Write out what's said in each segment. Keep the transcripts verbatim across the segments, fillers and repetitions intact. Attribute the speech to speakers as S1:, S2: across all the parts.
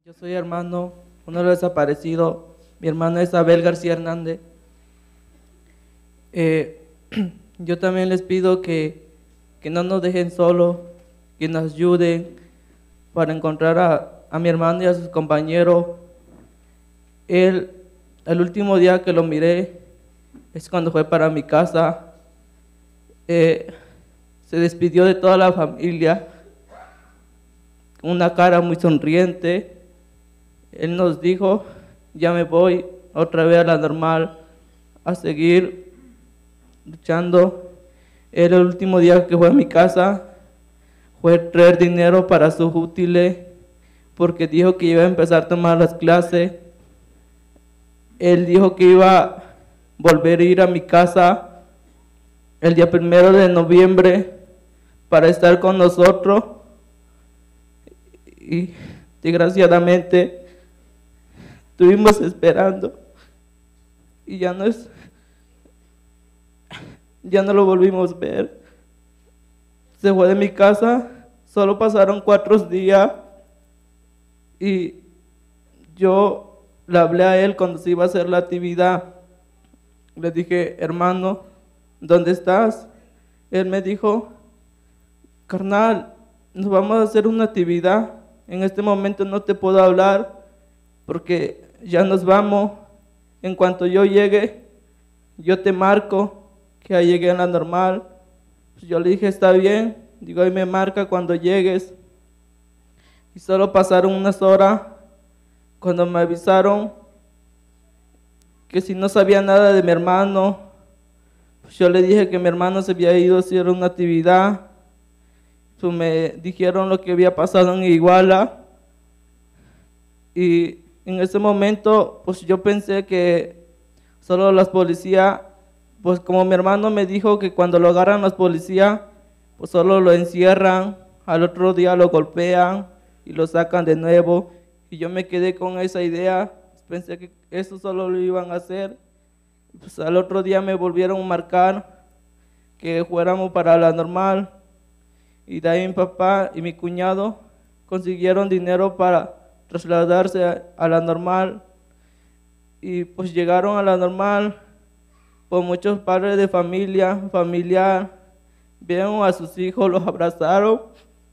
S1: Yo soy hermano, uno de los desaparecidos. Mi hermana es Abel García Hernández. Eh, yo también les pido que, que no nos dejen solos, que nos ayuden para encontrar a, a mi hermano y a sus compañeros. Él, el último día que lo miré es cuando fue para mi casa. Eh, se despidió de toda la familia con una cara muy sonriente. Él nos dijo: ya me voy otra vez a la normal, a seguir luchando. Era el último día que fue a mi casa, fue traer dinero para sus útiles, porque dijo que iba a empezar a tomar las clases. Él dijo que iba a volver a ir a mi casa el día primero de noviembre para estar con nosotros, y desgraciadamente estuvimos esperando y ya no es, ya no lo volvimos a ver. Se fue de mi casa, solo pasaron cuatro días y yo le hablé a él cuando se iba a hacer la actividad. Le dije: hermano, ¿dónde estás? Él me dijo: carnal, nos vamos a hacer una actividad, en este momento no te puedo hablar porque ya nos vamos. En cuanto yo llegue, yo te marco que ya llegué a la normal. Pues yo le dije: está bien. Digo: ahí me marca cuando llegues. Y solo pasaron unas horas cuando me avisaron que si no sabía nada de mi hermano. Pues yo le dije que mi hermano se había ido a hacer una actividad. Pues me dijeron lo que había pasado en Iguala. Y en ese momento, pues yo pensé que solo las policías, pues como mi hermano me dijo que cuando lo agarran los policías, pues solo lo encierran, al otro día lo golpean y lo sacan de nuevo. Y yo me quedé con esa idea, pensé que eso solo lo iban a hacer. Pues al otro día me volvieron a marcar que fuéramos para la normal. Y de ahí mi papá y mi cuñado consiguieron dinero para trasladarse a, a la normal. Y pues llegaron a la normal, pues muchos padres de familia, familiar, vieron a sus hijos, los abrazaron.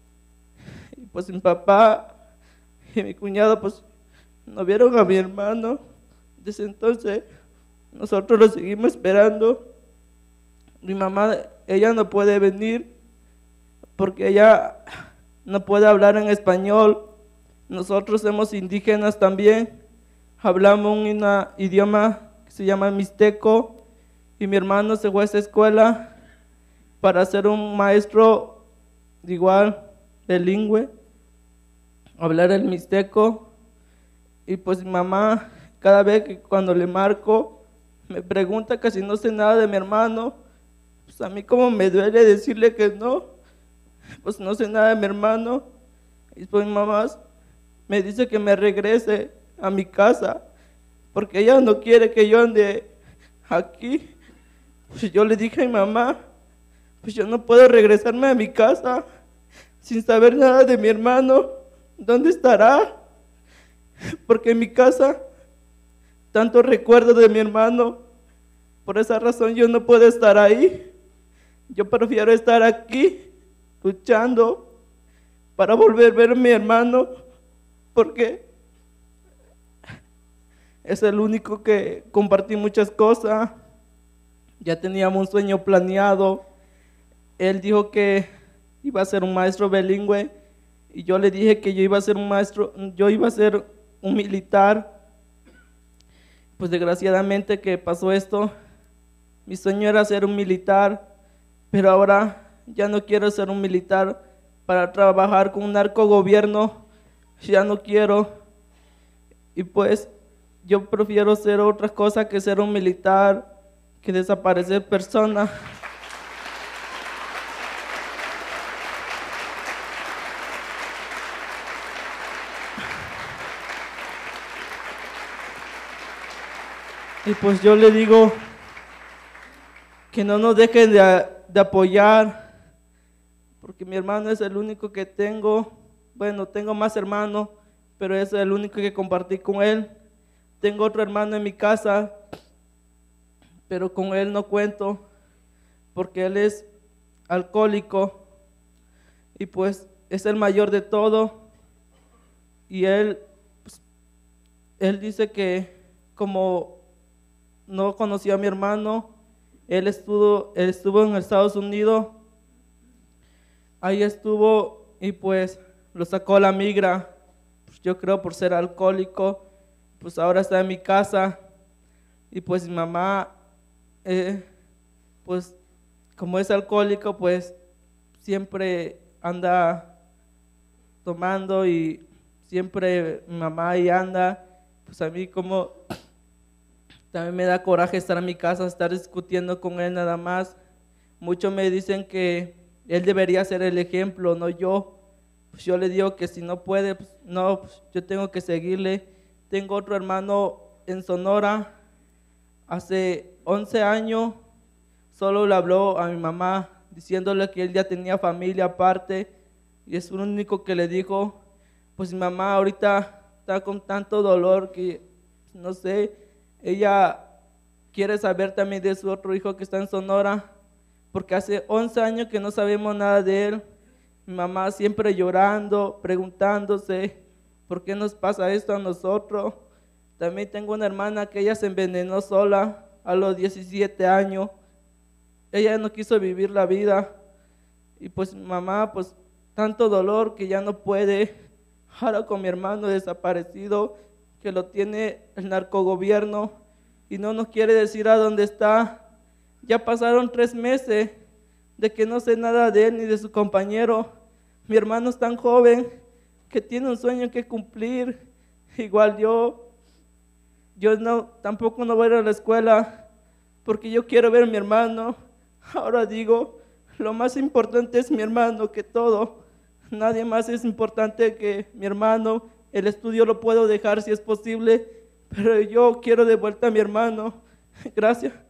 S1: Y pues mi papá y mi cuñado pues no vieron a mi hermano. Desde entonces nosotros lo seguimos esperando. Mi mamá, ella no puede venir porque ella no puede hablar en español. Nosotros somos indígenas también, hablamos un idioma que se llama mixteco, y mi hermano se fue a esa escuela para ser un maestro igual bilingüe, hablar el mixteco. Y pues mi mamá, cada vez que cuando le marco, me pregunta que si no sé nada de mi hermano. Pues a mí como me duele decirle que no, pues no sé nada de mi hermano. Y pues mi mamá me dice que me regrese a mi casa porque ella no quiere que yo ande aquí. Pues yo le dije a mi mamá: pues yo no puedo regresarme a mi casa sin saber nada de mi hermano. ¿Dónde estará? Porque en mi casa tanto recuerdo de mi hermano. Por esa razón yo no puedo estar ahí. Yo prefiero estar aquí luchando para volver a ver a mi hermano, porque es el único que compartí muchas cosas. Ya teníamos un sueño planeado. Él dijo que iba a ser un maestro bilingüe y yo le dije que yo iba a ser un maestro, yo iba a ser un militar. Pues desgraciadamente que pasó esto. Mi sueño era ser un militar, pero ahora ya no quiero ser un militar para trabajar con un narcogobierno. Ya no quiero. Y pues yo prefiero ser otra cosa que ser un militar, que desaparecer personas. Y pues yo le digo que no nos dejen de, de apoyar, porque mi hermano es el único que tengo. Bueno, tengo más hermanos, pero es el único que compartí con él. Tengo otro hermano en mi casa, pero con él no cuento porque él es alcohólico y pues es el mayor de todo. Y él, pues, él dice que como no conocía a mi hermano, él estuvo, él estuvo en Estados Unidos, ahí estuvo y pues lo sacó la migra, pues, yo creo por ser alcohólico, pues ahora está en mi casa y pues mi mamá, eh, pues como es alcohólico, pues siempre anda tomando y siempre mi mamá ahí anda, pues a mí como también me da coraje estar en mi casa, estar discutiendo con él nada más. Muchos me dicen que él debería ser el ejemplo, no yo. Pues yo le digo que si no puede, pues no, pues yo tengo que seguirle. Tengo otro hermano en Sonora, hace once años, solo le habló a mi mamá diciéndole que él ya tenía familia aparte y es lo único que le dijo. Pues mi mamá ahorita está con tanto dolor que no sé, ella quiere saber también de su otro hijo que está en Sonora, porque hace once años que no sabemos nada de él. Mi mamá siempre llorando, preguntándose por qué nos pasa esto a nosotros. También tengo una hermana que ella se envenenó sola a los diecisiete años. Ella no quiso vivir la vida y pues mi mamá, pues tanto dolor que ya no puede. Ahora con mi hermano desaparecido, que lo tiene el narcogobierno y no nos quiere decir a dónde está. Ya pasaron tres meses de que no sé nada de él ni de su compañero. Mi hermano es tan joven que tiene un sueño que cumplir. Igual yo, yo no, tampoco no voy a ir a la escuela porque yo quiero ver a mi hermano. Ahora digo, lo más importante es mi hermano que todo. Nadie más es importante que mi hermano. El estudio lo puedo dejar si es posible, pero yo quiero de vuelta a mi hermano. Gracias.